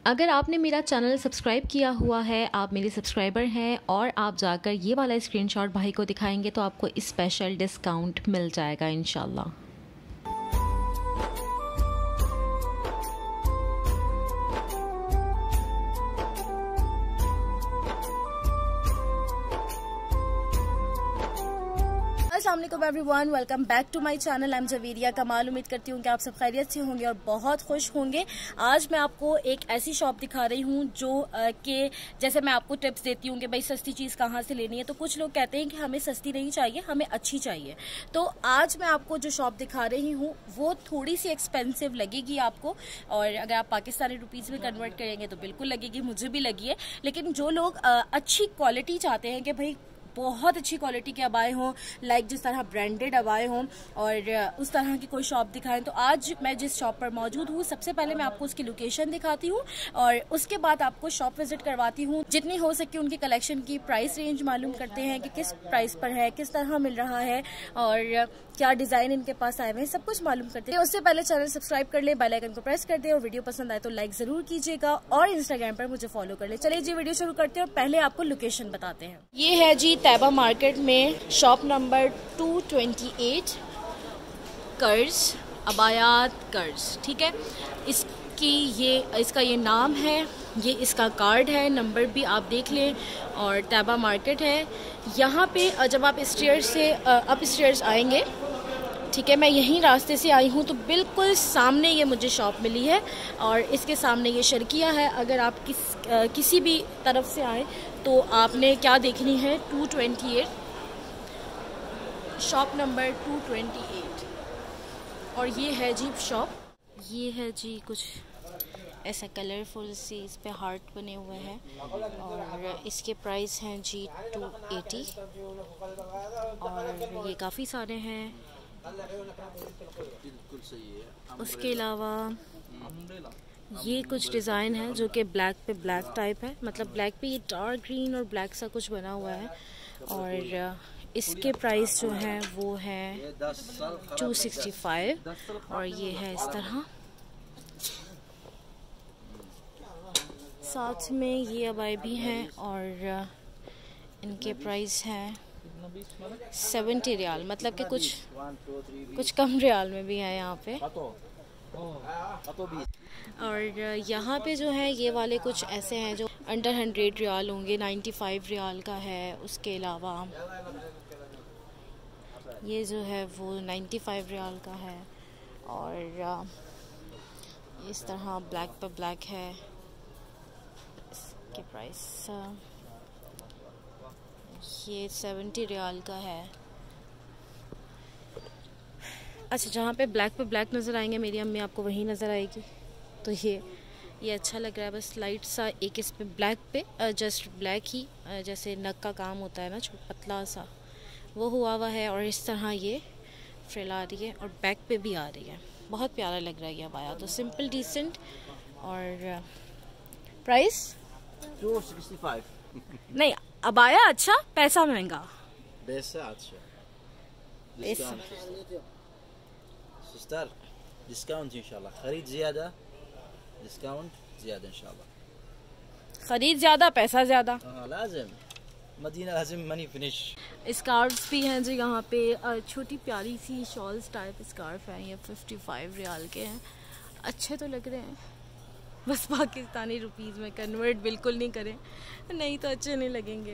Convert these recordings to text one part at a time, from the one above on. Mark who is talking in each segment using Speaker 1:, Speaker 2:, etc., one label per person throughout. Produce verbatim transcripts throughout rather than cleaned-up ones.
Speaker 1: अगर आपने मेरा चैनल सब्सक्राइब किया हुआ है, आप मेरे सब्सक्राइबर हैं और आप जाकर ये वाला स्क्रीनशॉट भाई को दिखाएंगे तो आपको स्पेशल डिस्काउंट मिल जाएगा इंशाल्लाह।
Speaker 2: अस्सलाम वालेकुम everyone, welcome back to my channel. I am Javeria Kamal. उम्मीद करती हूँ कि आप सब खैरियत से होंगे और बहुत खुश होंगे। आज मैं आपको एक ऐसी शॉप दिखा रही हूँ जो कि जैसे मैं आपको टिप्स देती हूँ कि भाई सस्ती चीज़ कहाँ से लेनी है, तो कुछ लोग कहते हैं कि हमें सस्ती नहीं चाहिए, हमें अच्छी चाहिए। तो आज मैं आपको जो शॉप दिखा रही हूँ वो थोड़ी सी एक्सपेंसिव लगेगी आपको, और अगर आप पाकिस्तानी रुपीज़ में कन्वर्ट करेंगे तो बिल्कुल लगेगी, मुझे भी लगी है। लेकिन जो लोग अच्छी क्वालिटी चाहते हैं कि भाई बहुत अच्छी क्वालिटी के अबाए हों, लाइक जिस तरह ब्रांडेड अबाए हों और उस तरह की कोई शॉप दिखाएं, तो आज मैं जिस शॉप पर मौजूद हूँ सबसे पहले मैं आपको उसकी लोकेशन दिखाती हूँ और उसके बाद आपको शॉप विजिट करवाती हूँ। जितनी हो सके उनकी कलेक्शन की प्राइस रेंज मालूम करते हैं कि किस प्राइस पर है, किस तरह मिल रहा है और क्या डिजाइन इनके पास आए हुए हैं, सब कुछ मालूम करते हैं। उससे पहले चैनल सब्सक्राइब कर ले, बेल आइकन को प्रेस कर दे और वीडियो पसंद आए तो लाइक जरूर कीजिएगा और इंस्टाग्राम पर मुझे फॉलो कर ले। चलिए जी वीडियो शुरू करते हैं और पहले आपको लोकेशन बताते हैं। ये है जी तैयबा मार्केट में shop number two twenty eight, कर्ज अबायात कर्ज, ठीक है। इसकी ये इसका ये नाम है, ये इसका कार्ड है, नंबर भी आप देख लें और तैयबा मार्केट है। यहाँ पे जब आप स्टेयर्स से अप स्टेयर्स आएंगे, ठीक है, मैं यहीं रास्ते से आई हूँ तो बिल्कुल सामने ये मुझे शॉप मिली है और इसके सामने ये शर्किया है। अगर आप किस आ, किसी भी तरफ से आए तो आपने क्या देखनी है, two twenty eight, shop number two twenty eight. और ये है जी शॉप, ये है जी कुछ ऐसा कलरफुल सी, इस पे हार्ट बने हुए हैं और इसके प्राइस हैं जी टू एटी और ये काफ़ी सारे हैं। उसके अलावा ये कुछ डिज़ाइन है जो कि ब्लैक पे ब्लैक टाइप है, मतलब ब्लैक पे ये डार्क ग्रीन और ब्लैक सा कुछ बना हुआ है और इसके प्राइस जो हैं वो है टू सिक्सटी फाइव और ये है इस तरह। साथ में ये अबाई भी हैं और इनके प्राइस हैं सेवेंटी रियाल, मतलब कि कुछ कुछ कम रियाल में भी है यहाँ पे। और यहाँ पे जो है ये वाले कुछ ऐसे हैं जो अंडर हंड्रेड रियाल होंगे, नाइन्टी फाइव रियाल का है। उसके अलावा ये जो है वो नाइन्टी फाइव रियाल का है और इस तरह ब्लैक पर ब्लैक है। इसके प्राइस ये सेवेंटी रियाल का है। अच्छा, जहाँ पे ब्लैक पे ब्लैक नज़र आएंगे मेरी अम्मी आपको वहीं नज़र आएगी। तो ये ये अच्छा लग रहा है, बस लाइट सा एक इस पे ब्लैक पे जस्ट ब्लैक ही जैसे नग का काम होता है ना, पतला सा वो हुआ हुआ है और इस तरह ये फ्रिल आ रही है और बैक पे भी आ रही है। बहुत प्यारा लग रहा है ये अबाया, तो सिंपल डिसेंट। और प्राइस
Speaker 3: टू सिक्सटी फाइव।
Speaker 2: नहीं, अबाया अच्छा, पैसा महंगा।
Speaker 3: पैसा अच्छा, सिस्टर डिस्काउंट इंशाल्लाह। खरीद ज्यादा, डिस्काउंट ज्यादा इंशाल्लाह।
Speaker 2: खरीद ज्यादा, पैसा ज्यादा।
Speaker 3: हाँ लाजिम, मदीना लाजिम मनी फिनिश।
Speaker 2: स्कार्फ्स भी हैं जी यहाँ पे, छोटी प्यारी सी शॉल्स टाइप स्कार्फ हैं, ये फिफ्टी फाइव रियाल के हैं। अच्छे तो लग रहे हैं, बस पाकिस्तानी रुपीस में कन्वर्ट बिल्कुल नहीं करें, नहीं तो अच्छे नहीं लगेंगे।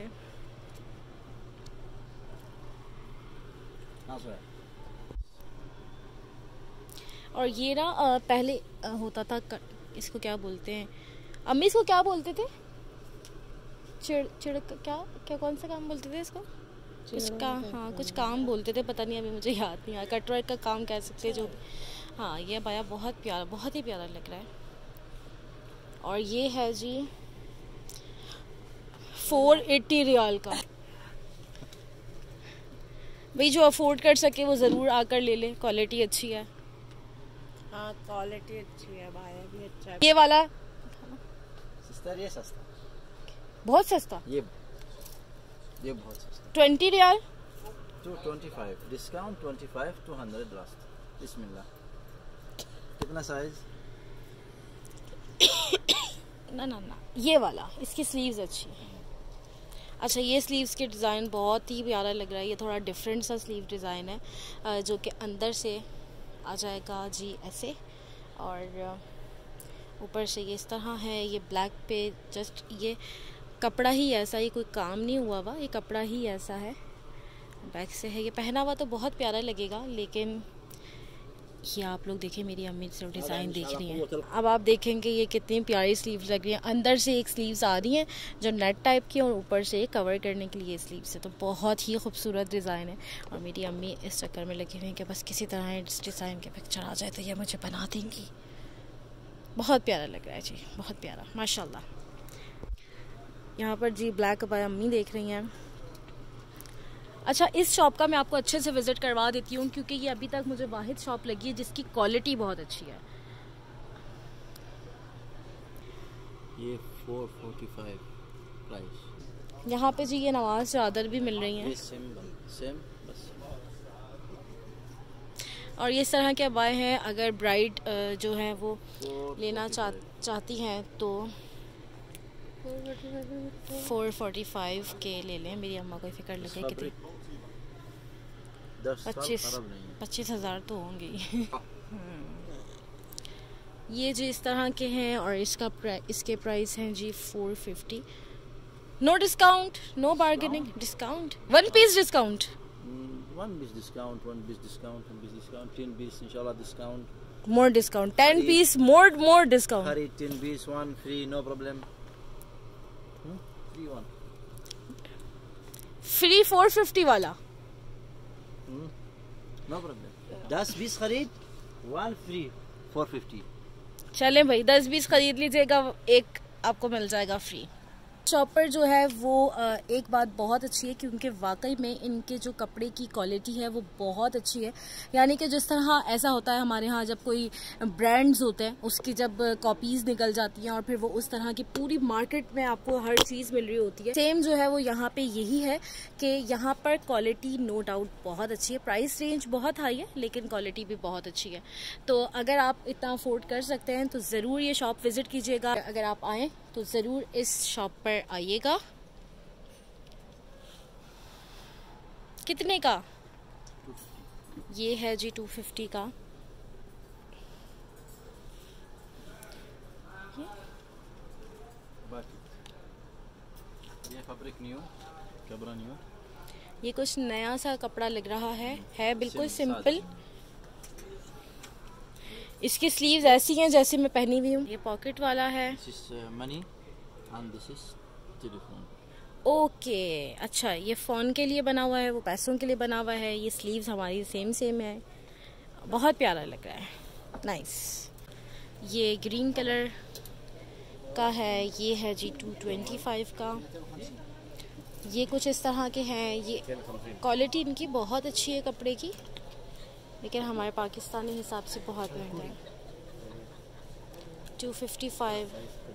Speaker 2: और ये ना पहले होता था, इसको क्या बोलते हैं अम्मी, इसको क्या बोलते थे, चिड़ चिड़ क्या क्या कौन सा काम बोलते थे इसको, कुछ काम, हाँ कुछ काम बोलते थे, पता नहीं अभी मुझे याद नहीं आया। कटवर्क का काम कह सकते जो भी। हाँ ये बाया बहुत प्यारा, बहुत ही प्यारा लग रहा है। और ये है जी फोर एट्टी रियाल का। भाई जो अफोर्ड कर सके वो ज़रूर आकर ले ले, क्वालिटी अच्छी है।
Speaker 4: हाँ क्वालिटी अच्छी है, भाई भी अच्छा है।
Speaker 2: ये वाला
Speaker 3: सिस्टर ये सस्ता,
Speaker 2: बहुत सस्ता,
Speaker 3: ये ये बहुत सस्ता,
Speaker 2: ट्वेंटी रियाल
Speaker 3: two twenty five discount, twenty five two hundred last. बिस्मिल्लाह। कितना साइज?
Speaker 2: ना ना ना ये वाला, इसकी स्लीव्स अच्छी है। अच्छा, ये स्लीव्स के डिज़ाइन बहुत ही प्यारा लग रहा है। ये थोड़ा डिफरेंट सा स्लीव डिज़ाइन है जो कि अंदर से आ जाएगा जी ऐसे, और ऊपर से ये इस तरह है। ये ब्लैक पे जस्ट ये कपड़ा ही ऐसा, ये कोई काम नहीं हुआ हुआ, ये कपड़ा ही ऐसा है, बैक से है। ये पहना हुआ तो बहुत प्यारा लगेगा, लेकिन ये आप लोग देखें, मेरी अम्मी सिर्फ डिज़ाइन देख रही हैं। अब आप देखेंगे ये कितनी प्यारी स्लीव्स लग रही हैं। अंदर से एक स्लीव्स आ रही हैं जो नेट टाइप की, और ऊपर से कवर करने के लिए स्लीव्स है, तो बहुत ही खूबसूरत डिज़ाइन है। और मेरी अम्मी इस चक्कर में लगी हुई हैं कि बस किसी तरह इस डिज़ाइन के पिक्चर आ जाए तो ये मुझे बना देंगी। बहुत प्यारा लग रहा है जी, बहुत प्यारा माशाल्लाह। यहाँ पर जी ब्लैक अबाया अम्मी देख रही हैं। अच्छा, इस शॉप का मैं आपको अच्छे से विज़िट करवा देती हूँ, क्योंकि ये अभी तक मुझे वाहिद शॉप लगी है जिसकी क्वालिटी बहुत अच्छी है।
Speaker 3: ये फोर फोर्टी फाइव प्राइस।
Speaker 2: यहाँ पे जी ये नवाज चादर भी मिल रही हैं,
Speaker 3: सेम सेम बस।
Speaker 2: और ये इस तरह के अबाए हैं। अगर ब्राइड जो है वो लेना चाह चाहती हैं तो फोर फोर्टी फाइव के ले लें। मेरी अम्मा को फिक्र लगे कितनी, पच्चीस पच्चीस हज़ार तो होंगे। ये जी इस तरह के हैं, और इसका इसके प्राइस हैं जी four fifty. No discount, no bargaining, discount, one piece discount,
Speaker 3: one piece discount, one piece discount, one piece discount, ten piece inshallah discount.
Speaker 2: More discount, ten piece, more more discount.
Speaker 3: Hurry, ten piece, one free, no problem. Hmm? Free one.
Speaker 2: Free four fifty वाला.
Speaker 3: Hmm? No problem. दस बीस खरीद, one free, four fifty.
Speaker 2: चलें भाई, दस बीस खरीद लीजिएगा, एक आपको मिल जाएगा फ्री। शॉप पर जो है वो एक बात बहुत अच्छी है, क्योंकि वाकई में इनके जो कपड़े की क्वालिटी है वो बहुत अच्छी है। यानी कि जिस तरह ऐसा होता है हमारे यहाँ जब कोई ब्रांड्स होते हैं उसकी जब कॉपीज़ निकल जाती हैं और फिर वो उस तरह की पूरी मार्केट में आपको हर चीज़ मिल रही होती है, सेम जो है वो यहाँ पे यही है कि यहाँ पर क्वालिटी नो डाउट बहुत अच्छी है। प्राइस रेंज बहुत हाई है लेकिन क्वालिटी भी बहुत अच्छी है। तो अगर आप इतना अफोर्ड कर सकते हैं तो ज़रूर ये शॉप विज़िट कीजिएगा। अगर आप आएँ तो ज़रूर इस शॉप पर आइएगा। कितने का? ये है जी टू फिफ्टी का।
Speaker 3: ये फैब्रिक न्यू, कपड़ा न्यू।
Speaker 2: ये कुछ नया सा कपड़ा लग रहा है, है बिल्कुल सिंपल। इसकी स्लीव्स ऐसी हैं जैसे मैं पहनी हुई हूँ। ये पॉकेट वाला है।
Speaker 3: This is uh, money and this is telephone.
Speaker 2: Okay, अच्छा, ये फ़ोन के लिए बना हुआ है, वो पैसों के लिए बना हुआ है। ये स्लीव्स हमारी सेम सेम है, बहुत प्यारा लग रहा है, नाइस। ये ग्रीन कलर का है, ये है जी टू ट्वेंटी फाइव का। ये कुछ इस तरह के हैं। ये क्वालिटी इनकी बहुत अच्छी है कपड़े की, लेकिन हमारे पाकिस्तानी हिसाब से बहुत महंगा है। Two fifty five.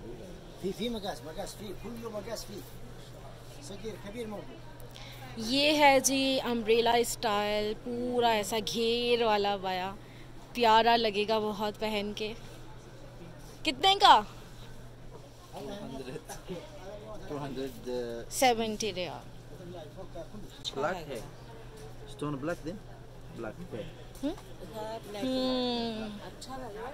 Speaker 2: ये है जी अम्ब्रेला स्टाइल, पूरा ऐसा घेर वाला बाया, प्यारा लगेगा बहुत पहन के। कितने का?
Speaker 3: टू हंड्रेड
Speaker 2: सेवेंटी रियाल।
Speaker 3: ब्लैक है, स्टोन ब्लैक देन ब्लैक है।
Speaker 2: हम्म,
Speaker 4: अच्छा लगा।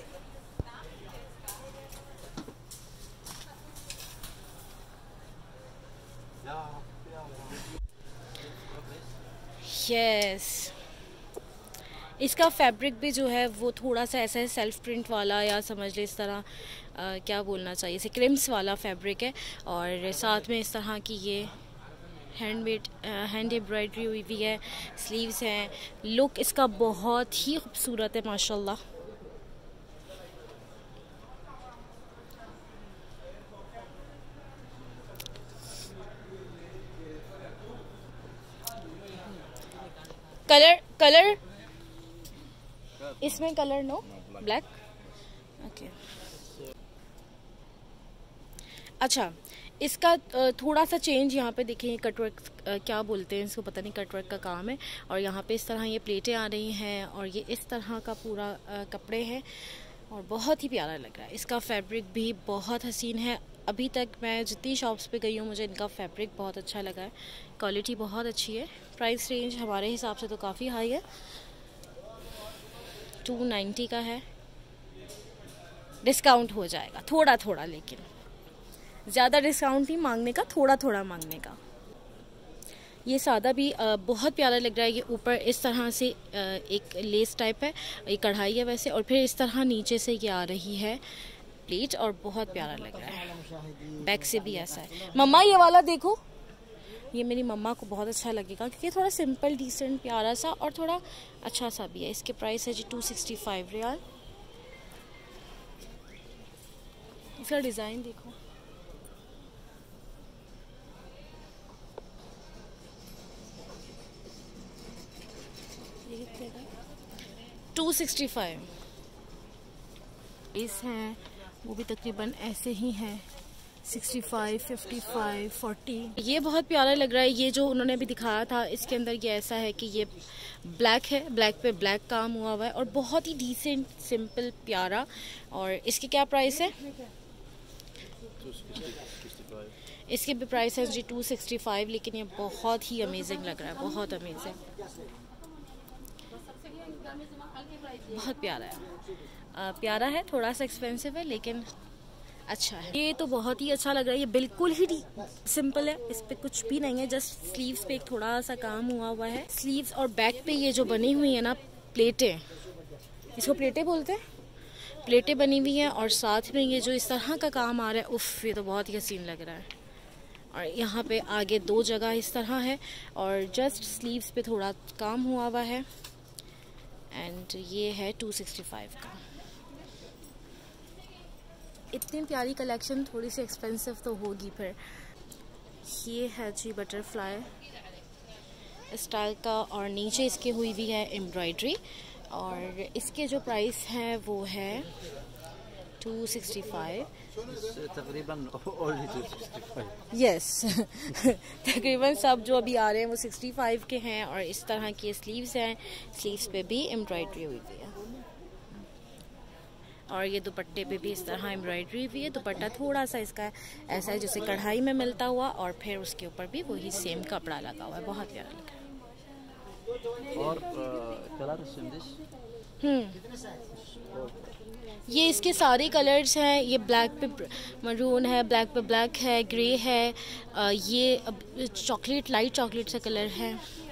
Speaker 2: यस, इसका फैब्रिक भी जो है वो थोड़ा सा ऐसा है सेल्फ प्रिंट वाला, या समझ ले इस तरह आ, क्या बोलना चाहिए, इसे क्रिम्स वाला फैब्रिक है। और साथ में इस तरह की ये हैंडमेड हैंड एम्ब्रॉयडरी हुई हुई है, स्लीव्स हैं। लुक इसका बहुत ही खूबसूरत है माशाल्लाह। कलर कलर इसमें कलर नो ब्लैक। ओके, अच्छा, इसका थोड़ा सा चेंज यहाँ पे देखें, कटवर्क क्या बोलते हैं इसको, पता नहीं, कटवर्क का काम है। और यहाँ पे इस तरह ये प्लेटें आ रही हैं, और ये इस तरह का पूरा कपड़े हैं। और बहुत ही प्यारा लग रहा है। इसका फैब्रिक भी बहुत हसीन है। अभी तक मैं जितनी शॉप्स पे गई हूँ मुझे इनका फैब्रिक बहुत अच्छा लगा है, क्वालिटी बहुत अच्छी है। प्राइस रेंज हमारे हिसाब से तो काफ़ी हाई है, टू नाइन्टी का है। डिस्काउंट हो जाएगा थोड़ा थोड़ा, लेकिन ज़्यादा डिस्काउंट नहीं मांगने का, थोड़ा थोड़ा मांगने का। ये सादा भी बहुत प्यारा लग रहा है। ये ऊपर इस तरह से एक लेस टाइप है, ये कढ़ाई है वैसे, और फिर इस तरह नीचे से ये आ रही है प्लेट, और बहुत प्यारा लग रहा है। बैक से भी ऐसा है। मम्मा ये वाला देखो, ये मेरी मम्मा को बहुत अच्छा लगेगा क्योंकि थोड़ा सिंपल डिसेंट प्यारा सा और थोड़ा अच्छा सा भी है। इसके प्राइस है जी टू सिक्सटी फाइव रियाल। इसका डिज़ाइन देखो, टू सिक्सटी फाइव इस हैं, वो भी तकरीबन ऐसे ही हैं, sixty five, fifty five, forty. ये बहुत प्यारा लग रहा है। ये जो उन्होंने अभी दिखाया था इसके अंदर ये ऐसा है कि ये ब्लैक है, ब्लैक पे ब्लैक काम हुआ हुआ है और बहुत ही डिसेंट सिंपल प्यारा। और इसके क्या प्राइस है? इसके भी प्राइस है जी टू सिक्सटी फाइव, लेकिन ये बहुत ही अमेजिंग लग रहा है, बहुत अमेजिंग, बहुत प्यारा है। आ, प्यारा है, थोड़ा सा एक्सपेंसिव है लेकिन अच्छा है। ये तो बहुत ही अच्छा लग रहा है। ये बिल्कुल ही सिंपल है, इस पे कुछ भी नहीं है, जस्ट स्लीव्स पे एक थोड़ा सा काम हुआ हुआ है। स्लीव्स और बैक पे ये जो बनी हुई है ना प्लेटें, इसको प्लेटें बोलते हैं, प्लेटें बनी हुई हैं और साथ में ये जो इस तरह का काम आ रहा है, उफ, ये तो बहुत ही हसीन लग रहा है। और यहाँ पे आगे दो जगह इस तरह है और जस्ट स्लीव्स पे थोड़ा काम हुआ हुआ है। एंड ये है टू सिक्सटी फाइव का। इतनी प्यारी कलेक्शन थोड़ी सी एक्सपेंसिव तो होगी फिर। ये है जी बटरफ्लाई स्टाइल का और नीचे इसके हुई हुई है एम्ब्रॉयडरी और इसके जो प्राइस है वो है टू सिक्सटी फाइव।
Speaker 3: तकरीबन
Speaker 2: यस तकरीबन सब जो अभी आ रहे हैं वो सिक्सटी फाइव के हैं और इस तरह की स्लीव्स हैं, स्लीव्स पे भी एम्ब्रॉयडरी हुई हुई है और ये दुपट्टे पे भी इस तरह एम्ब्रॉयडरी हुई है। दुपट्टा थोड़ा सा इसका ऐसा है जैसे कढ़ाई में मिलता हुआ और फिर उसके ऊपर भी वही सेम कपड़ा लगा हुआ है, बहुत प्यारा लग रहा है।
Speaker 3: और कलर
Speaker 2: हम्म ये इसके सारे कलर्स हैं। ये ब्लैक पे मरून है, ब्लैक पे ब्लैक है, ग्रे है, आ, ये चॉकलेट लाइट चॉकलेट सा कलर है।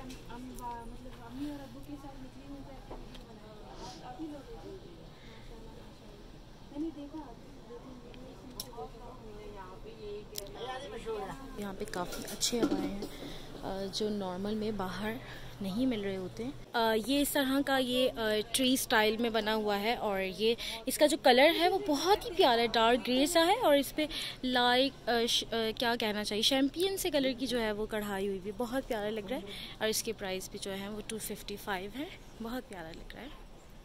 Speaker 2: यहाँ पे काफ़ी अच्छे हवाएं हैं जो नॉर्मल में बाहर नहीं मिल रहे होते हैं। ये इस तरह का ये ट्री स्टाइल में बना हुआ है और ये इसका जो कलर है वो बहुत ही प्यारा है, डार्क ग्रे सा है और इस पे लाइक क्या कहना चाहिए शैम्पियन से कलर की जो है वो कढ़ाई हुई भी, बहुत प्यारा लग रहा है। और इसके प्राइस भी जो है वो टू फिफ्टी फाइव है, बहुत प्यारा लग रहा है।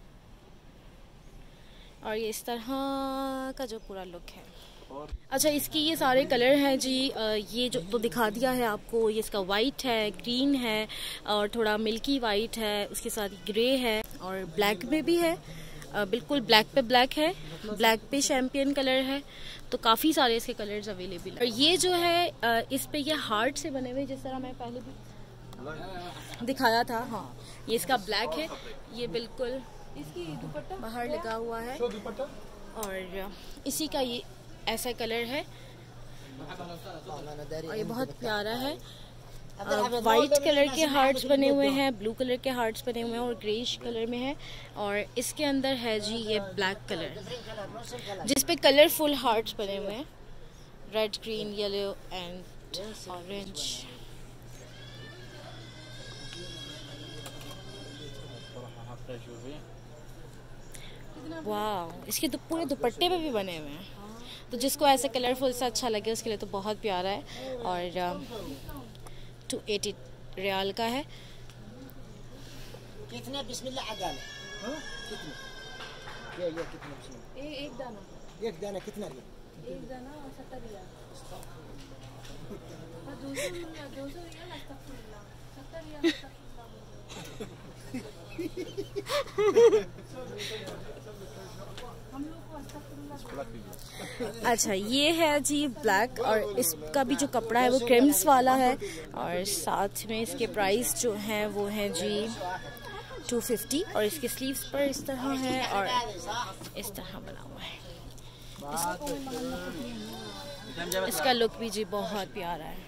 Speaker 2: और ये इस तरह का जो पूरा लुक है। अच्छा, इसकी ये सारे कलर हैं जी। ये जो तो दिखा दिया है आपको, ये इसका वाइट है, ग्रीन है और थोड़ा मिल्की वाइट है, उसके साथ ग्रे है और ब्लैक में भी है, बिल्कुल ब्लैक पे ब्लैक है, ब्लैक पे शैम्पियन कलर है, तो काफ़ी सारे इसके कलर्स अवेलेबल हैं। और ये जो है इस पे ये हार्ट से बने हुए, जिस तरह मैं पहले भी दिखाया था। हाँ, ये इसका ब्लैक है, ये बिल्कुल इसकी दुपट्टा बाहर लगा हुआ है और इसी का ये ऐसा कलर है और ये बहुत प्यारा है। वाइट कलर के हार्ट्स बने हुए हैं, ब्लू कलर के हार्ट्स बने हुए हैं और ग्रेइश कलर में है और इसके अंदर है जी ये ब्लैक कलर जिस पे कलरफुल हार्ट्स बने हुए हैं, red, green, yellow and orange. वाह, इसके तो पूरे दुपट्टे पे भी बने हुए हैं, तो जिसको ऐसे कलरफुल से अच्छा लगे उसके लिए तो बहुत प्यारा है। और टू एटी रियाल का है।
Speaker 5: कितने बिस्मिल्लाह अगाल कितने ये ये कितने बिस्मिल्लाह
Speaker 2: ए, एक दाना
Speaker 5: एक दाना कितना
Speaker 2: एक दाना सत्तर रियाल दो सौ दो सौ रियाल अस्तगफिरुल्लाह सत्तर रियाल अस्तगफिरुल्लाह हम लोग अच्छा, ये है जी ब्लैक, और इसका भी जो कपड़ा है वो क्रिम्स वाला है, और साथ में इसके प्राइस जो हैं वो हैं जी टू फिफ्टी, और इसके स्लीव्स पर इस तरह है और इस तरह बना हुआ है। इस, इसका लुक भी जी बहुत प्यारा है।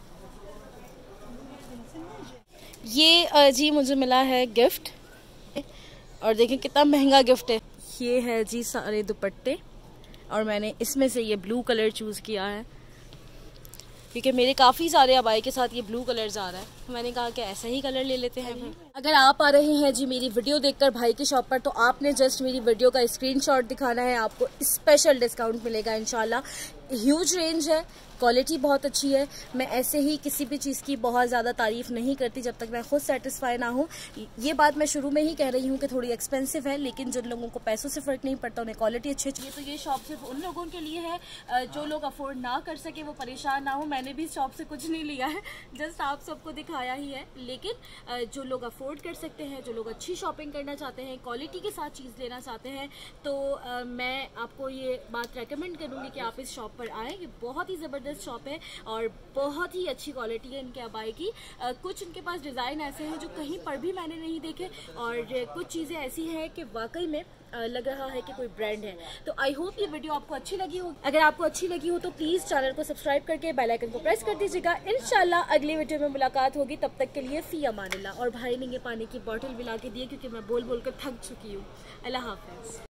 Speaker 2: ये जी मुझे मिला है गिफ्ट, और देखें कितना महंगा गिफ्ट है। ये है जी सारे दुपट्टे, और मैंने इसमें से ये ब्लू कलर चूज़ किया है क्योंकि मेरे काफ़ी सारे अबाई के साथ ये ब्लू कलर आ रहा है, तो मैंने कहा कि ऐसा ही कलर ले लेते हैं फिर। अगर आप आ रहे हैं जी मेरी वीडियो देखकर भाई की शॉप पर, तो आपने जस्ट मेरी वीडियो का स्क्रीनशॉट दिखाना है, आपको स्पेशल डिस्काउंट मिलेगा इंशाल्लाह। ह्यूज रेंज है, क्वालिटी बहुत अच्छी है। मैं ऐसे ही किसी भी चीज़ की बहुत ज़्यादा तारीफ़ नहीं करती जब तक मैं खुद सेटिस्फाई ना हूँ। ये बात मैं शुरू में ही कह रही हूँ कि थोड़ी एक्सपेंसिव है, लेकिन जिन लोगों को पैसों से फ़र्क नहीं पड़ता उन्हें क्वालिटी अच्छी चाहिए। तो ये शॉप सिर्फ उन लोगों के लिए है जो लोग अफोर्ड ना कर सके, वो परेशान ना हो। मैंने भी इस शॉप से कुछ नहीं लिया है, जस्ट आप सबको दिखाया ही है। लेकिन जो लोग अफोर्ड कर सकते हैं, जो लोग अच्छी शॉपिंग करना चाहते हैं, क्वालिटी के साथ चीज़ लेना चाहते हैं, तो आ, मैं आपको ये बात रेकमेंड करूँगी कि आप इस शॉप पर आएँ। ये बहुत ही ज़बरदस्त शॉप है और बहुत ही अच्छी क्वालिटी है इनके अबाई की। आ, कुछ इनके पास डिज़ाइन ऐसे हैं जो कहीं पर भी मैंने नहीं देखे, और कुछ चीज़ें ऐसी हैं कि वाकई में लग रहा है कि कोई ब्रांड है। तो आई होप ये वीडियो आपको अच्छी लगी हो। अगर आपको अच्छी लगी हो तो प्लीज़ चैनल को सब्सक्राइब करके बेल आइकन को प्रेस कर दीजिएगा। इंशाल्लाह अगली वीडियो में मुलाकात होगी, तब तक के लिए फी अमानिल्लाह। और भाई ने ये पानी की बोतल भी ला के दी है क्योंकि मैं बोल बोल कर थक चुकी हूँ। अल्लाह हाफ़िज़।